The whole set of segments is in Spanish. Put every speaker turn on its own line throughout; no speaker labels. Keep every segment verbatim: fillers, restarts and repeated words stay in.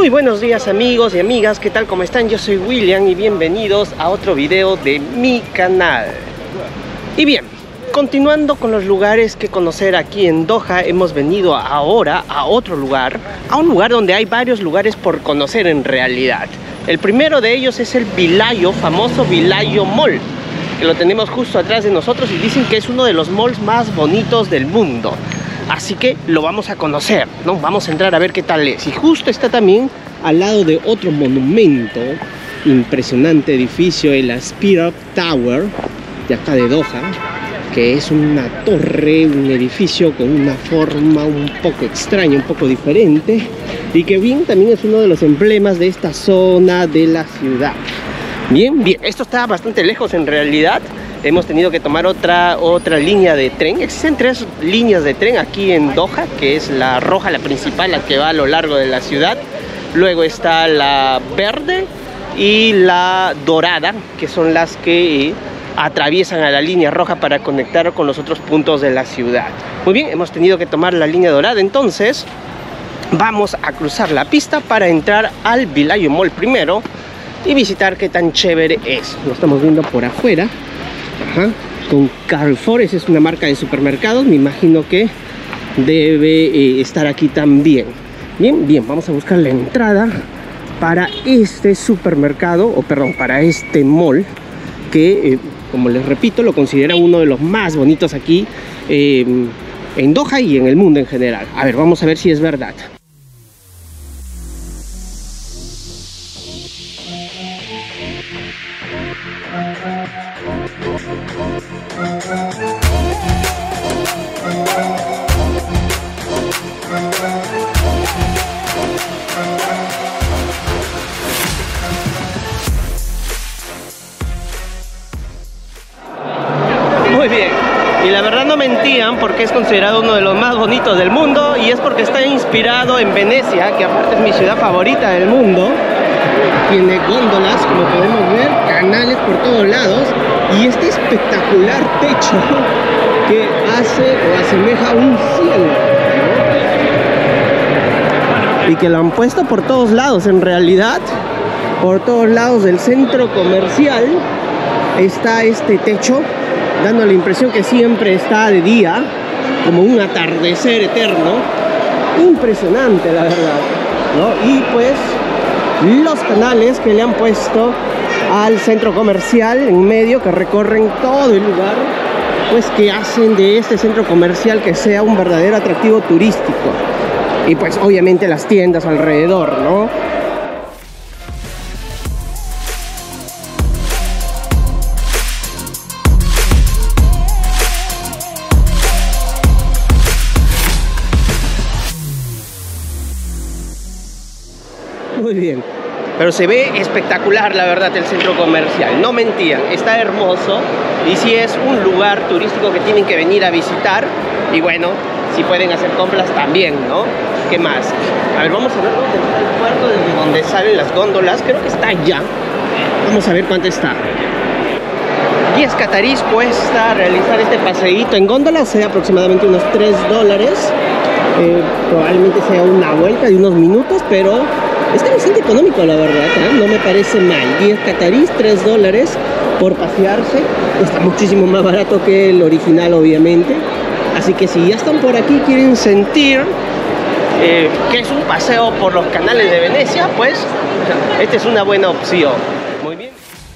Muy buenos días amigos y amigas, ¿qué tal? ¿Cómo están? Yo soy William y bienvenidos a otro video de mi canal. Y bien, continuando con los lugares que conocer aquí en Doha, hemos venido ahora a otro lugar, a un lugar donde hay varios lugares por conocer en realidad. El primero de ellos es el Vilayo, famoso Vilayo Mall, que lo tenemos justo atrás de nosotros y dicen que es uno de los malls más bonitos del mundo. Así que lo vamos a conocer, ¿no? Vamos a entrar a ver qué tal es. Y justo está también al lado de otro monumento, impresionante edificio, el Aspire Tower, de acá de Doha, que es una torre, un edificio con una forma un poco extraña, un poco diferente, y que bien también es uno de los emblemas de esta zona de la ciudad. Bien, bien, esto está bastante lejos en realidad. Hemos tenido que tomar otra, otra línea de tren. Existen tres líneas de tren aquí en Doha, que es la roja, la principal, la que va a lo largo de la ciudad. Luego está la verde y la dorada, que son las que atraviesan a la línea roja para conectar con los otros puntos de la ciudad. Muy bien, hemos tenido que tomar la línea dorada, entonces vamos a cruzar la pista para entrar al Vilayo Mall primero y visitar qué tan chévere es. Lo estamos viendo por afuera. Ajá. Con Carrefour, esa es una marca de supermercados, me imagino que debe eh, estar aquí también. Bien, bien, vamos a buscar la entrada para este supermercado, o perdón, para este mall, que eh, como les repito, lo considero uno de los más bonitos aquí eh, en Doha y en el mundo en general. A ver, vamos a ver si es verdad. Muy bien, y la verdad no mentían porque es considerado uno de los más bonitos del mundo y es porque está inspirado en Venecia, que aparte es mi ciudad favorita del mundo. Tiene góndolas, como podemos ver, canales por todos lados y este espectacular techo que hace o asemeja un cielo, ¿no? Y que lo han puesto por todos lados en realidad, por todos lados del centro comercial está este techo, dando la impresión que siempre está de día, como un atardecer eterno. Impresionante, la verdad, ¿no? Y pues los canales que le han puesto al centro comercial en medio, que recorren todo el lugar, pues que hacen de este centro comercial que sea un verdadero atractivo turístico. Y pues obviamente las tiendas alrededor, ¿no? Muy bien, pero se ve espectacular la verdad el centro comercial, no mentían, está hermoso y sí es un lugar turístico que tienen que venir a visitar y bueno, si pueden hacer compras también, ¿no? ¿Qué más? A ver, vamos a ver dónde está el puerto desde donde salen las góndolas, creo que está allá, vamos a ver cuánto está. diez catarís cuesta realizar este paseíto en góndola, o sea aproximadamente unos tres dólares, eh, probablemente sea una vuelta de unos minutos, pero está bastante económico la verdad, ¿eh? No me parece mal. diez catarís, tres dólares por pasearse. Está muchísimo más barato que el original obviamente. Así que si ya están por aquí, quieren sentir eh, que es un paseo por los canales de Venecia, pues esta es una buena opción. Muy bien.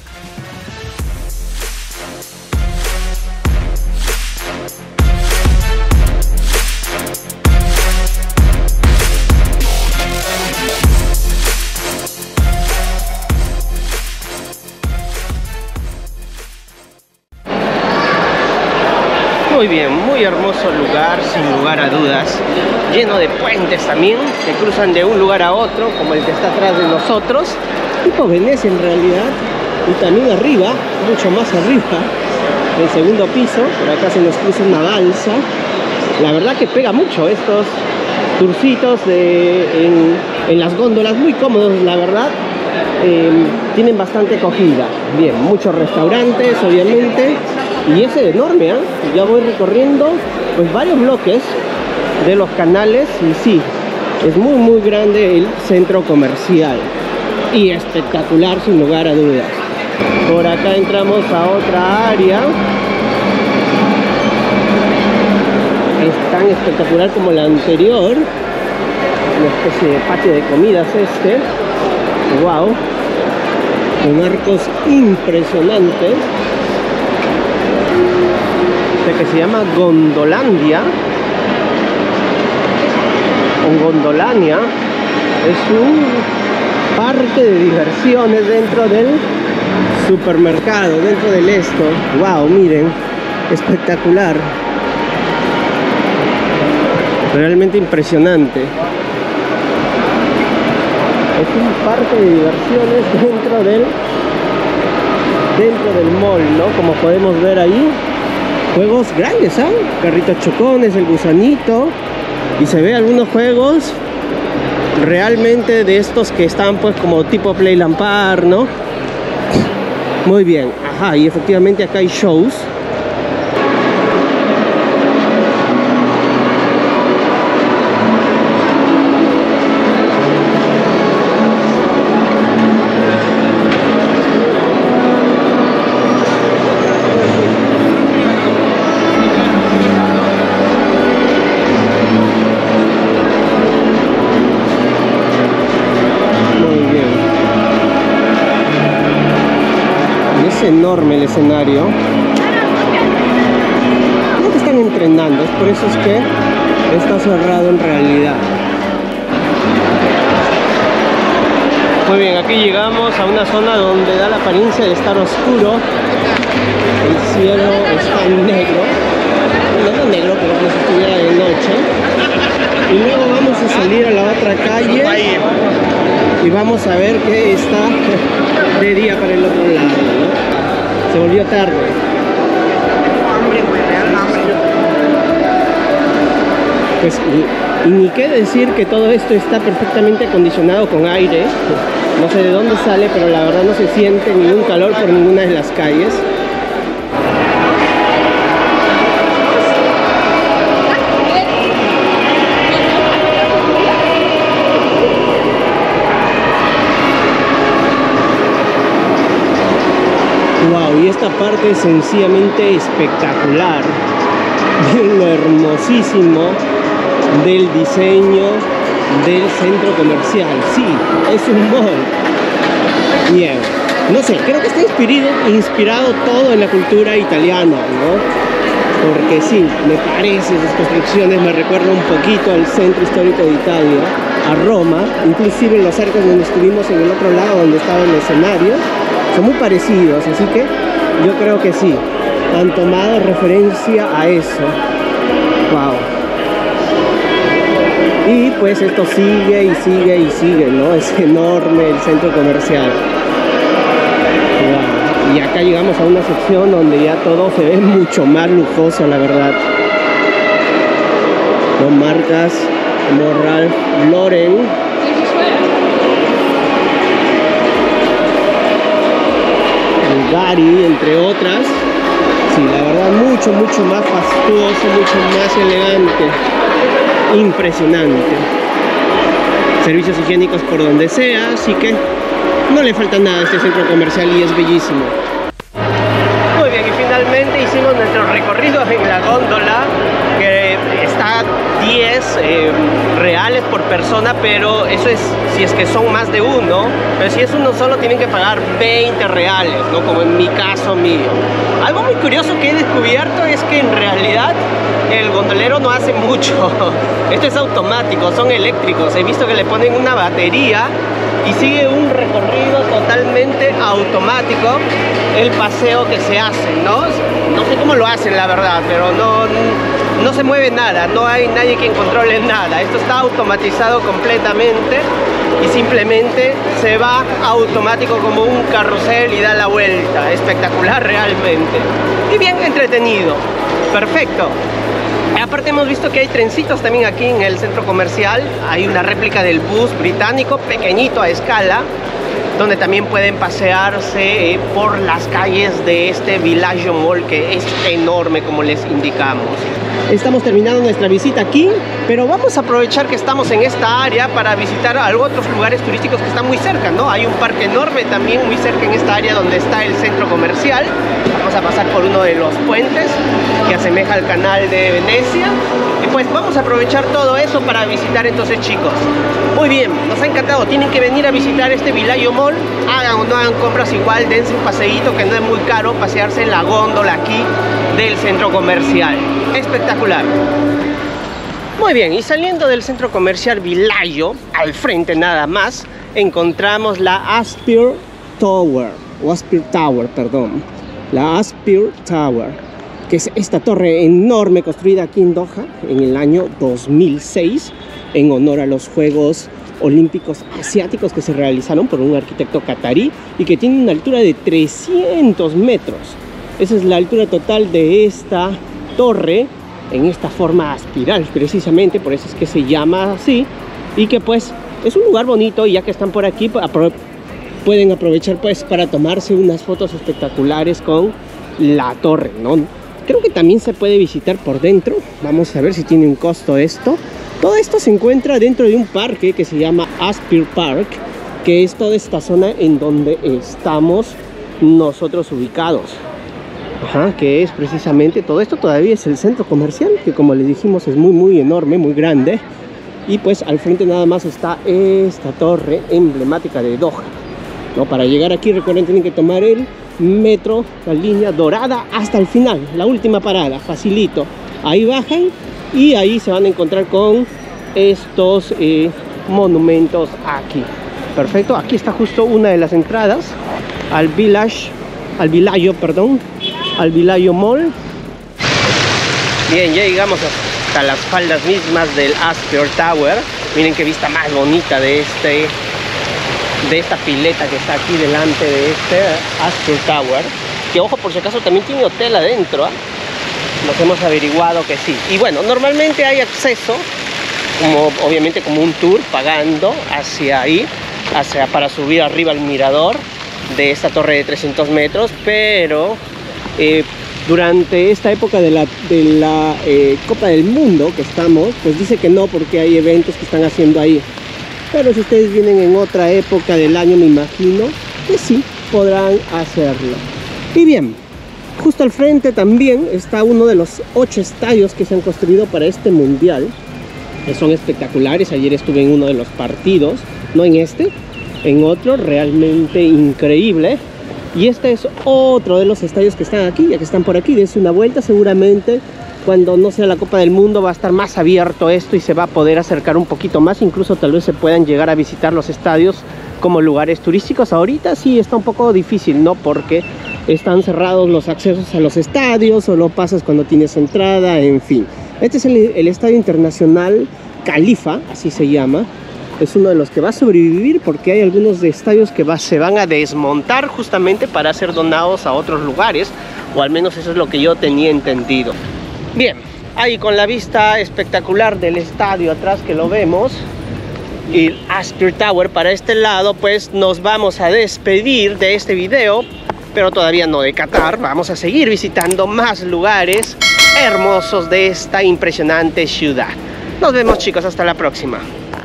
Muy bien, muy hermoso lugar, sin lugar a dudas, lleno de puentes también, que cruzan de un lugar a otro, como el que está atrás de nosotros, tipo Venecia en realidad, y también arriba, mucho más arriba, en el segundo piso, por acá se nos cruza una balsa. La verdad que pega mucho estos turcitos de, en, en las góndolas, muy cómodos la verdad, eh, tienen bastante acogida. Bien, muchos restaurantes obviamente. Y ese es enorme, ¿eh? Ya voy recorriendo pues varios bloques de los canales y sí, Es muy muy grande el centro comercial y espectacular sin lugar a dudas. Por acá entramos a otra área. Es tan espectacular como la anterior. Una especie de patio de comidas este. Wow. Con arcos impresionantes. Este que se llama Gondolandia. O Gondolania. Es un parque de diversiones dentro del supermercado, dentro del esto. Wow, miren, espectacular, realmente impresionante. Es un parque de diversiones dentro del dentro del mall, ¿no? Como podemos ver ahí, juegos grandes, ¿ah? ¿eh? Carritos chocones, el gusanito, y se ve algunos juegos realmente de estos que están pues como tipo Playland Park, ¿no? Muy bien, ajá, y efectivamente acá hay shows. Enorme el escenario. Creo que están entrenando, es por eso es que está cerrado en realidad. Muy bien, aquí llegamos a una zona donde da la apariencia de estar oscuro. El cielo está negro, no, no negro, pero como si estuviera de noche. Y luego vamos a salir a la otra calle y vamos a ver que está de día para el otro lado, ¿no? Se volvió tarde. Pues y, y ni qué decir que todo esto está perfectamente acondicionado con aire. No sé de dónde sale, pero la verdad no se siente ningún calor por ninguna de las calles. Wow, y esta parte es sencillamente espectacular. De lo hermosísimo del diseño del centro comercial. Sí, es un mall. Bien, no sé, creo que está inspirado, inspirado todo en la cultura italiana, ¿no? Porque sí, me parece, sus construcciones me recuerdan un poquito al centro histórico de Italia, a Roma, inclusive los arcos donde estuvimos en el otro lado, donde estaba el escenario, son muy parecidos, así que yo creo que sí, han tomado referencia a eso. Wow. Y pues esto sigue y sigue y sigue, ¿no? Es enorme el centro comercial. Wow. Y acá llegamos a una sección donde ya todo se ve mucho más lujoso, la verdad. Con marcas como Ralph Lauren, Bulgari, entre otras. Sí, la verdad, mucho, mucho más fastuoso, mucho más elegante. Impresionante. Servicios higiénicos por donde sea, así que no le falta nada a este centro comercial y es bellísimo. Muy bien, y finalmente hicimos nuestro recorrido en la góndola, que está diez eh, reales por persona, pero eso es si es que son más de uno. Pero si es uno solo tienen que pagar veinte reales, ¿no? Como en mi caso mío. Algo muy curioso que he descubierto es que en realidad el gondolero no hace mucho. Esto es automático, son eléctricos. He visto que le ponen una batería y sigue un recorrido totalmente automático el paseo que se hace, ¿no? No sé cómo lo hacen, la verdad, pero no, no se mueve nada, no hay nadie quien controle nada. Esto está automatizado completamente y simplemente se va automático como un carrusel y da la vuelta. Espectacular realmente. Y bien entretenido. Perfecto. Aparte hemos visto que hay trencitos también aquí en el centro comercial. Hay una réplica del bus británico, pequeñito a escala, donde también pueden pasearse eh, por las calles de este Villaggio Mall, que es enorme como les indicamos. estamos terminando nuestra visita aquí, pero vamos a aprovechar que estamos en esta área para visitar algo, otros lugares turísticos que están muy cerca, ¿no? Hay un parque enorme también muy cerca en esta área donde está el centro comercial. Vamos a pasar por uno de los puentes que asemeja al canal de Venecia. Y pues vamos a aprovechar todo eso para visitar entonces, chicos. Muy bien, nos ha encantado. Tienen que venir a visitar este Villaggio Mall. Hagan o no hagan compras igual, dense un paseíto que no es muy caro pasearse en la góndola aquí del centro comercial. Espectacular. Muy bien, y saliendo del centro comercial Villaggio, al frente nada más, encontramos la Aspire Tower, o Aspire Tower, perdón. La Aspire Tower, que es esta torre enorme construida aquí en Doha en el año dos mil seis, en honor a los Juegos Olímpicos Asiáticos que se realizaron por un arquitecto catarí y que tiene una altura de trescientos metros. Esa es la altura total de esta torre, en esta forma espiral, precisamente por eso es que se llama así. Y que pues es un lugar bonito, y ya que están por aquí apro pueden aprovechar pues para tomarse unas fotos espectaculares con la torre, ¿no? Creo que también se puede visitar por dentro. Vamos a ver si tiene un costo esto. Todo esto se encuentra dentro de un parque que se llama Aspire Park, que es toda esta zona en donde estamos nosotros ubicados. Ajá, que es precisamente todo esto. Todavía es el centro comercial, que como les dijimos es muy muy enorme, muy grande. Y pues al frente nada más está esta torre emblemática de Doha, ¿no? Para llegar aquí, recuerden, tienen que tomar el metro, la línea dorada hasta el final, la última parada, facilito. Ahí bajan y ahí se van a encontrar con estos eh, monumentos aquí. Perfecto, aquí está justo una de las entradas al village, al Villaggio, perdón, al Villaggio Mall. Bien, ya llegamos hasta las faldas mismas del Aspire Tower. Miren qué vista más bonita de este de esta pileta que está aquí delante de este Aspire Tower, que ojo, por si acaso también tiene hotel adentro, ¿eh? Nos hemos averiguado que sí. Y bueno, normalmente hay acceso, como obviamente como un tour, pagando hacia ahí, hacia, para subir arriba al mirador de esta torre de trescientos metros, pero eh, durante esta época de la, de la eh, Copa del Mundo que estamos, pues dice que no, porque hay eventos que están haciendo ahí. Pero si ustedes vienen en otra época del año, me imagino que sí podrán hacerlo. Y bien, justo al frente también está uno de los ocho estadios que se han construido para este mundial, que son espectaculares. Ayer estuve en uno de los partidos, no en este, en otro, realmente increíble. Y este es otro de los estadios que están aquí, ya que están por aquí. Dense una vuelta, seguramente cuando no sea la Copa del Mundo va a estar más abierto esto y se va a poder acercar un poquito más. Incluso tal vez se puedan llegar a visitar los estadios como lugares turísticos. Ahorita sí está un poco difícil, ¿no? Porque están cerrados los accesos a los estadios, solo pasas cuando tienes entrada, en fin. Este es el, el Estadio Internacional Khalifa, así se llama. Es uno de los que va a sobrevivir porque hay algunos de estadios que va, se van a desmontar justamente para ser donados a otros lugares, o al menos eso es lo que yo tenía entendido. Bien, ahí con la vista espectacular del estadio atrás que lo vemos, y Aspire Tower para este lado, pues nos vamos a despedir de este video, pero todavía no de Qatar. Vamos a seguir visitando más lugares hermosos de esta impresionante ciudad. Nos vemos, chicos, hasta la próxima.